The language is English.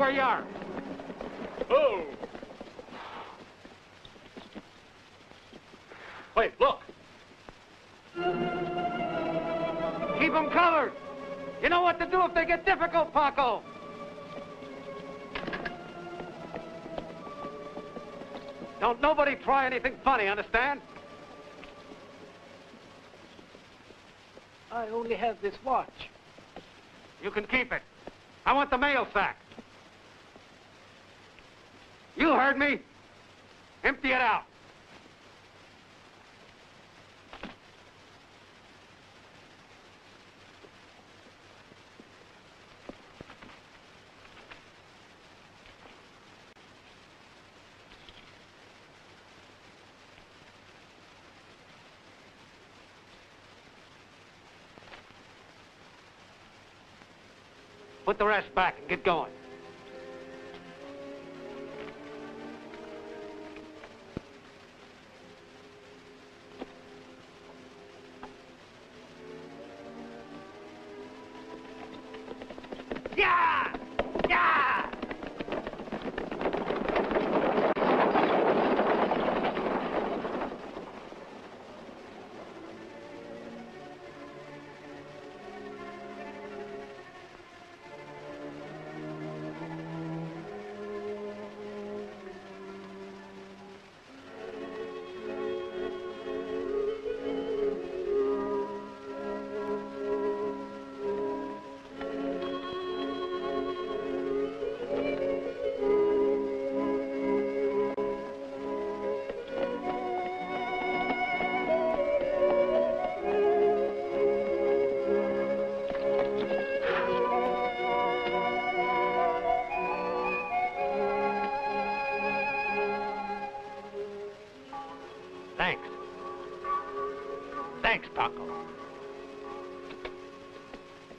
where you are. Oh! Wait, look! Keep them covered. You know what to do if they get difficult, Paco. Don't nobody try anything funny, understand? I only have this watch. You can keep it. I want the mail sack. You heard me. Empty it out. Put the rest back and get going. Yeah! Yeah! Thanks. Thanks, Paco.